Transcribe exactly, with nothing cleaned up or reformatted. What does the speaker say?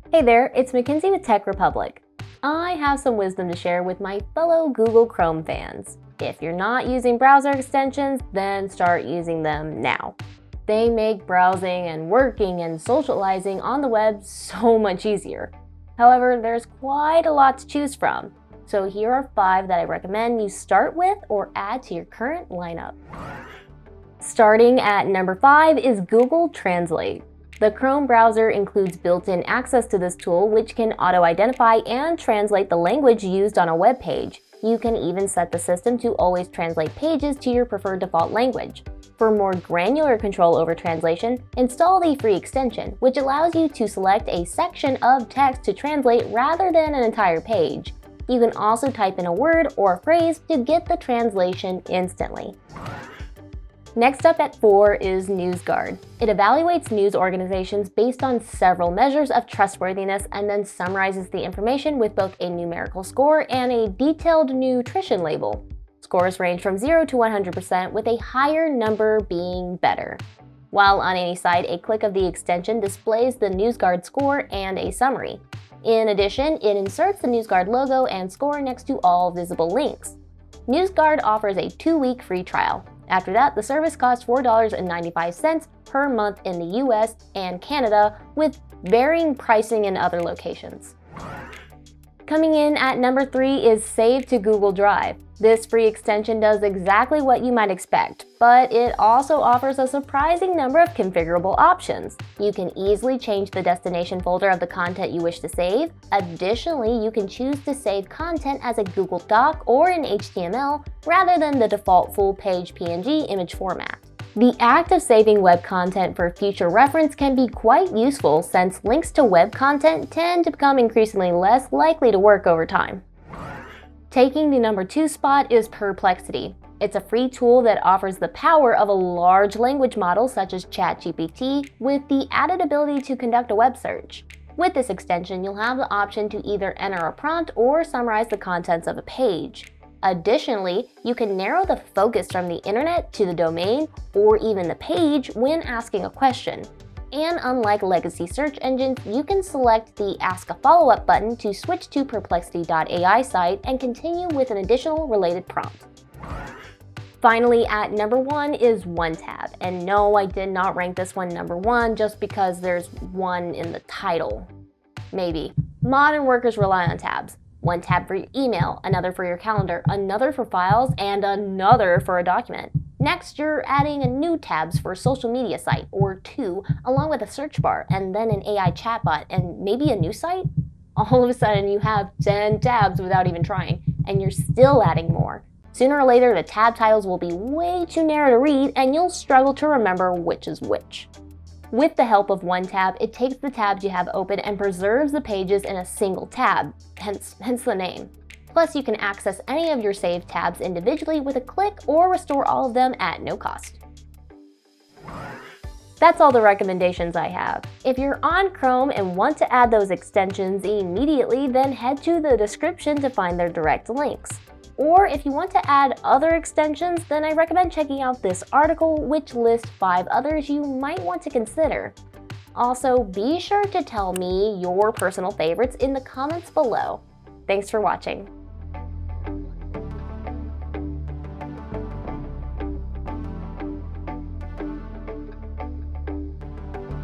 Hey there, it's Mackenzie with TechRepublic. I have some wisdom to share with my fellow Google Chrome fans. If you're not using browser extensions, then start using them now. They make browsing and working and socializing on the web so much easier. However, there's quite a lot to choose from. So here are five that I recommend you start with or add to your current lineup. Starting at number five is Google Translate. The Chrome browser includes built-in access to this tool, which can auto-identify and translate the language used on a web page. You can even set the system to always translate pages to your preferred default language. For more granular control over translation, install the free extension, which allows you to select a section of text to translate rather than an entire page. You can also type in a word or phrase to get the translation instantly. Next up at four is NewsGuard. It evaluates news organizations based on several measures of trustworthiness and then summarizes the information with both a numerical score and a detailed nutrition label. Scores range from zero to one hundred percent, with a higher number being better. While on any side, a click of the extension displays the NewsGuard score and a summary. In addition, it inserts the NewsGuard logo and score next to all visible links. NewsGuard offers a two-week free trial. After that, the service costs four dollars and ninety-five cents per month in the U S and Canada, with varying pricing in other locations. Coming in at number three is Save to Google Drive. This free extension does exactly what you might expect, but it also offers a surprising number of configurable options. You can easily change the destination folder of the content you wish to save. Additionally, you can choose to save content as a Google Doc or in H T M L rather than the default full-page P N G image format. The act of saving web content for future reference can be quite useful, since links to web content tend to become increasingly less likely to work over time. Taking the number two spot is Perplexity. It's a free tool that offers the power of a large language model such as ChatGPT, with the added ability to conduct a web search. With this extension, you'll have the option to either enter a prompt or summarize the contents of a page. Additionally, you can narrow the focus from the internet to the domain or even the page when asking a question. And unlike legacy search engines, you can select the Ask a Follow-up button to switch to perplexity dot A I site and continue with an additional related prompt. Finally, at number one is OneTab. And no, I did not rank this one number one just because there's one in the title. Maybe. Modern workers rely on tabs. One tab for your email, another for your calendar, another for files, and another for a document. Next, you're adding a new tabs for a social media site or two, along with a search bar, and then an A I chatbot, and maybe a new site? All of a sudden, you have ten tabs without even trying, and you're still adding more. Sooner or later, the tab titles will be way too narrow to read, and you'll struggle to remember which is which. With the help of OneTab, it takes the tabs you have open and preserves the pages in a single tab, hence, hence the name. Plus, you can access any of your saved tabs individually with a click or restore all of them at no cost. That's all the recommendations I have. If you're on Chrome and want to add those extensions immediately, then head to the description to find their direct links. Or if you want to add other extensions, then I recommend checking out this article, which lists five others you might want to consider. Also, be sure to tell me your personal favorites in the comments below. Thanks for watching.